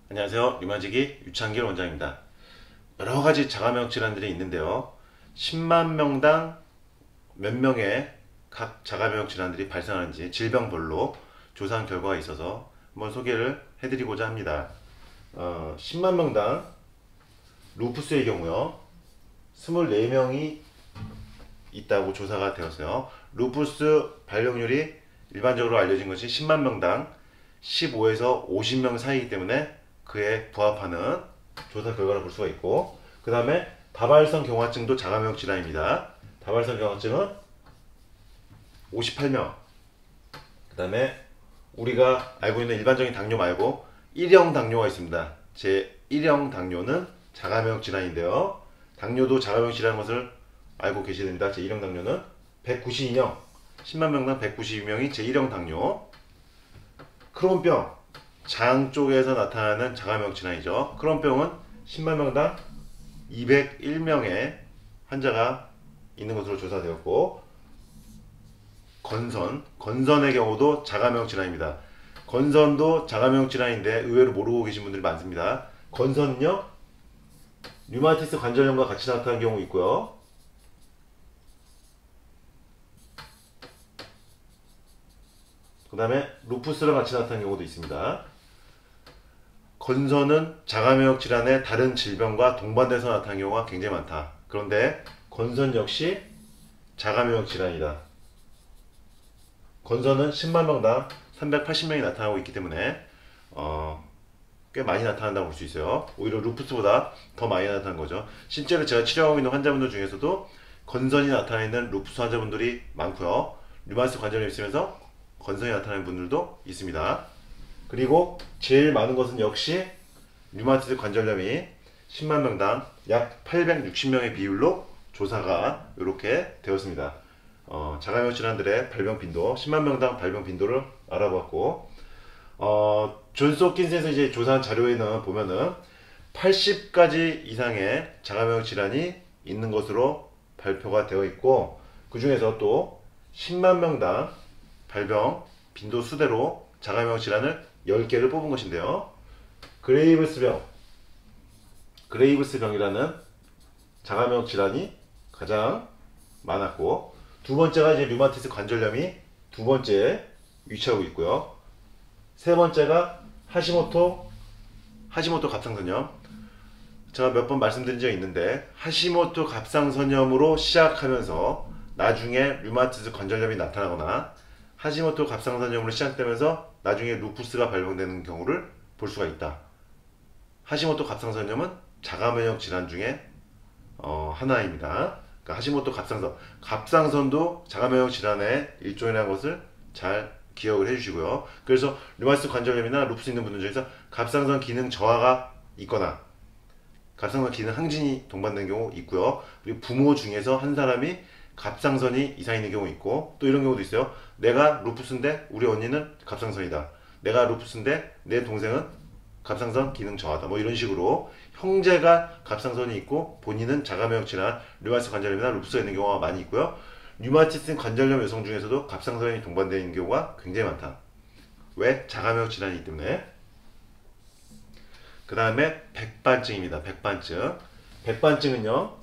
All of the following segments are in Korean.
안녕하세요. 류마지기 유창길 원장입니다. 여러가지 자가면역 질환들이 있는데요. 10만 명당 몇 명의 각 자가면역 질환들이 발생하는지 질병별로 조사한 결과가 있어서 한번 소개를 해드리고자 합니다. 10만 명당 루푸스의 경우요. 24명이 있다고 조사가 되었어요. 루푸스 발병률이 일반적으로 알려진 것이 10만 명당 15에서 50명 사이이기 때문에 그에 부합하는 조사 결과를 볼 수가 있고, 그 다음에 다발성 경화증도 자가면역 질환입니다. 다발성 경화증은 58명. 그 다음에 우리가 알고 있는 일반적인 당뇨 말고 1형 당뇨가 있습니다. 제 1형 당뇨는 자가면역 질환인데요. 당뇨도 자가면역 질환인 것을 알고 계셔야 됩니다. 제 1형 당뇨는 192명, 10만 명당 192명이 제 1형 당뇨. 크론병, 장 쪽에서 나타나는 자가면역 질환이죠. 크론병은 10만 명당 201명의 환자가 있는 것으로 조사되었고, 건선의 경우도 자가면역 질환입니다. 건선도 자가면역 질환인데 의외로 모르고 계신 분들이 많습니다. 건선은요, 류마티스 관절염과 같이 나타나는 경우 있고요. 그 다음에 루푸스랑 같이 나타나는 경우도 있습니다. 건선은 자가면역 질환의 다른 질병과 동반돼서 나타나는 경우가 굉장히 많다. 그런데 건선 역시 자가면역 질환이다. 건선은 10만 명당 380명이 나타나고 있기 때문에 꽤 많이 나타난다고 볼 수 있어요. 오히려 루푸스보다 더 많이 나타나는 거죠. 실제로 제가 치료하고 있는 환자분들 중에서도 건선이 나타나는 루푸스 환자분들이 많고요. 류마티스 관절염이 있으면서 건선이 나타나는 분들도 있습니다. 그리고 제일 많은 것은 역시 류마티스 관절염이 10만 명당 약 860명의 비율로 조사가 이렇게 되었습니다. 자가면역 질환들의 발병 빈도, 10만 명당 발병 빈도를 알아봤고, 존스 홉킨스에서 이제 조사한 자료에는 보면은 80가지 이상의 자가면역 질환이 있는 것으로 발표가 되어 있고, 그 중에서 또 10만 명당 발병 빈도 수대로 자가면역 질환을 10개를 뽑은 것인데요. 그레이브스병이라는 자가면역 질환이 가장 많았고, 두 번째가 이제 류마티스 관절염이 두 번째에 위치하고 있고요. 세 번째가 하시모토 갑상선염. 제가 몇 번 말씀드린 적이 있는데, 하시모토 갑상선염으로 시작하면서 나중에 류마티스 관절염이 나타나거나 하시모토 갑상선염으로 시작되면서 나중에 루푸스가 발병되는 경우를 볼 수가 있다. 하시모토 갑상선염은 자가면역 질환 중에 하나입니다. 그러니까 하시모토 갑상선도 자가면역 질환의 일종이라는 것을 잘 기억을 해주시고요. 그래서 류마티스 관절염이나 루푸스 있는 분들 중에서 갑상선 기능 저하가 있거나 갑상선 기능 항진이 동반된 경우 있고요. 그리고 부모 중에서 한 사람이 갑상선이 이상 있는 경우 있고, 또 이런 경우도 있어요. 내가 루푸스인데 우리 언니는 갑상선이다. 내가 루푸스인데 내 동생은 갑상선 기능 저하다. 뭐 이런 식으로 형제가 갑상선이 있고 본인은 자가면역 질환, 류마티스 관절염이나 루푸스가 있는 경우가 많이 있고요. 류마티스 관절염 여성 중에서도 갑상선이 동반되어 있는 경우가 굉장히 많다. 왜? 자가면역 질환이기 때문에. 그 다음에 백반증입니다. 백반증은요,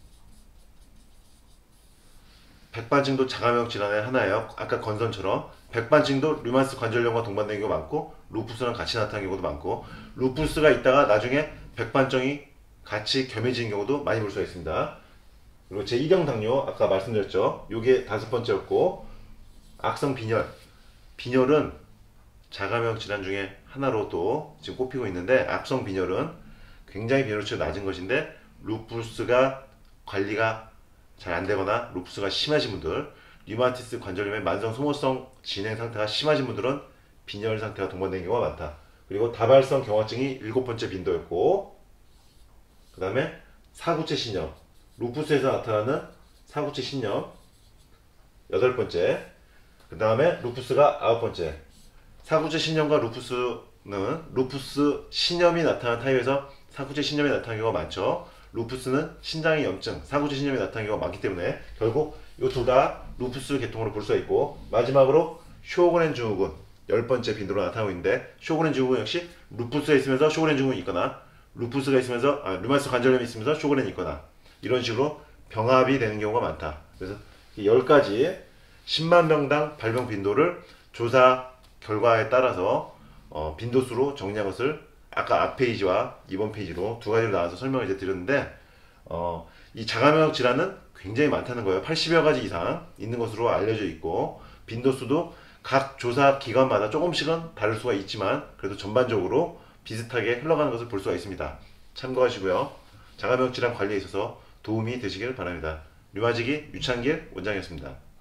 백반증도 자가면역 질환의 하나예요. 아까 건선처럼 백반증도 류마티스 관절염과 동반되는 경우가 많고, 루푸스랑 같이 나타나는 경우도 많고, 루푸스가 있다가 나중에 백반증이 같이 겸해지는 경우도 많이 볼 수가 있습니다. 그리고 제 1형 당뇨 아까 말씀드렸죠. 요게 다섯 번째였고, 악성 빈혈은 자가면역 질환 중에 하나로 또 지금 꼽히고 있는데, 악성 빈혈은 굉장히 비율치가 낮은 것인데 루푸스가 관리가 잘 안되거나 루푸스가 심하신 분들, 류마티스 관절염의 만성 소모성 진행 상태가 심하신 분들은 빈혈 상태가 동반되는 경우가 많다. 그리고 다발성 경화증이 7번째 빈도였고, 그 다음에 사구체 신염, 루푸스에서 나타나는 사구체 신염 8번째, 그 다음에 루푸스가 9번째. 사구체 신염과 루푸스는 루푸스 신염이 나타나는 타입에서 사구체 신염이 나타나는 경우가 많죠. 루푸스는 신장의 염증, 사구체 신염이 나타나는 경우가 많기 때문에 결국 이 둘 다 루푸스 계통으로 볼 수가 있고, 마지막으로 쇼그렌 증후군, 10번째 빈도로 나타나고 있는데, 쇼그렌 증후군 역시 루푸스가 있으면서 쇼그렌 증후군이 있거나, 루푸스가 있으면서 류마티스 관절염이 있으면서 쇼그렌이 있거나, 이런 식으로 병합이 되는 경우가 많다. 그래서 10가지 10만 명당 발병 빈도를 조사 결과에 따라서 빈도수로 정리한 것을 아까 앞 페이지와 이번 페이지로 두 가지로 나와서 설명을 이제 드렸는데, 이 자가면역 질환은 굉장히 많다는 거예요. 80여 가지 이상 있는 것으로 알려져 있고, 빈도수도 각 조사 기관마다 조금씩은 다를 수가 있지만 그래도 전반적으로 비슷하게 흘러가는 것을 볼 수가 있습니다. 참고하시고요. 자가면역 질환 관리에 있어서 도움이 되시길 바랍니다. 류마지기 유창길 원장이었습니다.